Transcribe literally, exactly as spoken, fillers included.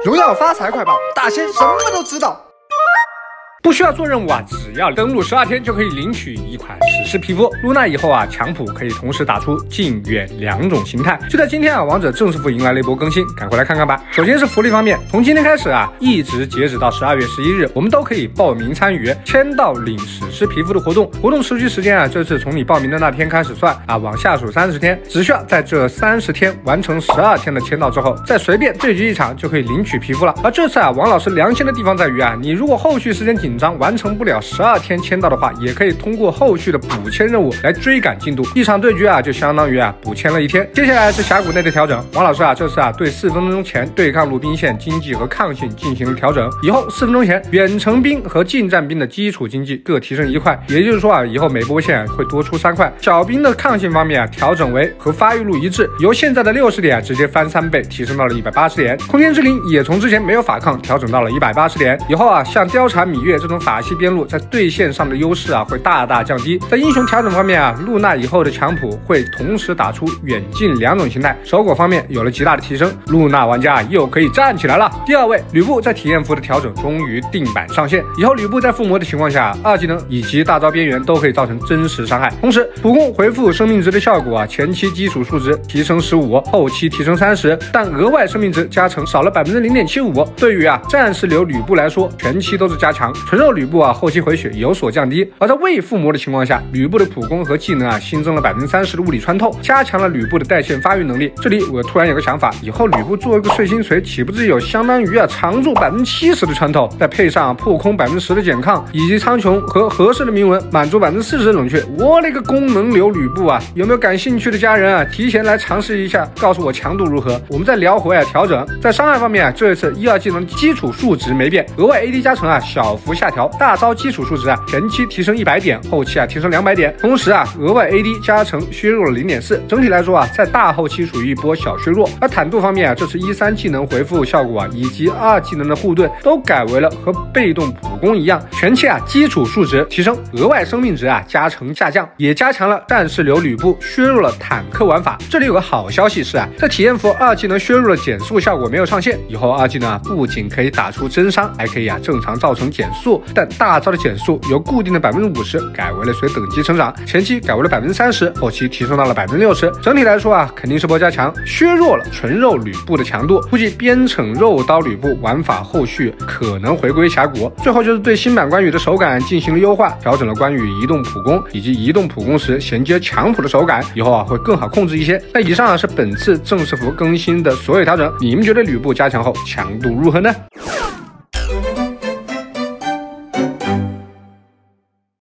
荣耀发财快报，大仙什么都知道。 不需要做任务啊，只要登录十二天就可以领取一款史诗皮肤。入纳以后啊，强普可以同时打出近远两种形态。就在今天啊，王者正式服迎来了一波更新，赶快来看看吧。首先是福利方面，从今天开始啊，一直截止到十二月十一日，我们都可以报名参与签到领史诗皮肤的活动。活动持续时间啊，这是从你报名的那天开始算啊，往下数三十天，只需要在这三十天完成十二天的签到之后，再随便对局一场就可以领取皮肤了。而这次啊，王老师良心的地方在于啊，你如果后续时间紧 紧张完成不了十二天签到的话，也可以通过后续的补签任务来追赶进度。一场对局啊，就相当于啊补签了一天。接下来是峡谷内的调整，王老师啊这次啊对四分钟前对抗路兵线经济和抗性进行了调整。以后四分钟前远程兵和近战兵的基础经济各提升一块，也就是说啊以后每波线会多出三块。小兵的抗性方面啊调整为和发育路一致，由现在的六十点、啊、直接翻三倍，提升到了一百八十点。空间之灵也从之前没有法抗调整到了一百八十点。以后啊像貂蝉、芈月这种法 西边路在对线上的优势啊会大大降低。在英雄调整方面啊，露娜以后的强普会同时打出远近两种形态，手果方面有了极大的提升，露娜玩家又可以站起来了。第二位，吕布在体验服的调整终于定版上线，以后吕布在附魔的情况下，二技能以及大招边缘都可以造成真实伤害。同时，普攻回复生命值的效果啊，前期基础数值提升十五，后期提升三十，但额外生命值加成少了百分之零点七五。对于啊战士流吕布来说，全期都是加强，纯肉吕布 啊，后期回血有所降低，而在未附魔的情况下，吕布的普攻和技能啊新增了百分之三十的物理穿透，加强了吕布的带线发育能力。这里我突然有个想法，以后吕布做一个碎星锤，岂不是有相当于啊常驻百分之七十的穿透，再配上、啊、破空百分之十的减抗，以及苍穹和合适的铭文，满足百分之四十的冷却。我那个功能流吕布啊，有没有感兴趣的家人啊？提前来尝试一下，告诉我强度如何。我们再聊回啊调整，在伤害方面啊，这一次一二技能基础数值没变，额外 A D 加成啊小幅下调，大招基础数值 啊，前期提升一百点，后期啊提升两百点，同时啊额外 A D 加成削弱了 零点四，整体来说啊在大后期属于一波小削弱。而坦度方面啊，这次一三技能回复效果啊以及二技能的护盾都改为了和被动普攻一样，全期啊基础数值提升，额外生命值啊加成下降，也加强了战士流吕布，削弱了坦克玩法。这里有个好消息是啊，在体验服二技能削弱的减速效果没有上线，以后二技能啊不仅可以打出真伤，还可以啊正常造成减速，但大招的减速 由固定的百分之五十改为了随等级成长，前期改为了百分之三十，后期提升到了百分之六十。整体来说啊，肯定是波加强，削弱了纯肉吕布的强度。估计边骋肉刀吕布玩法后续可能回归峡谷。最后就是对新版关羽的手感进行了优化，调整了关羽移动普攻以及移动普攻时衔接强普的手感，以后啊会更好控制一些。那以上啊是本次正式服更新的所有调整，你们觉得吕布加强后强度如何呢？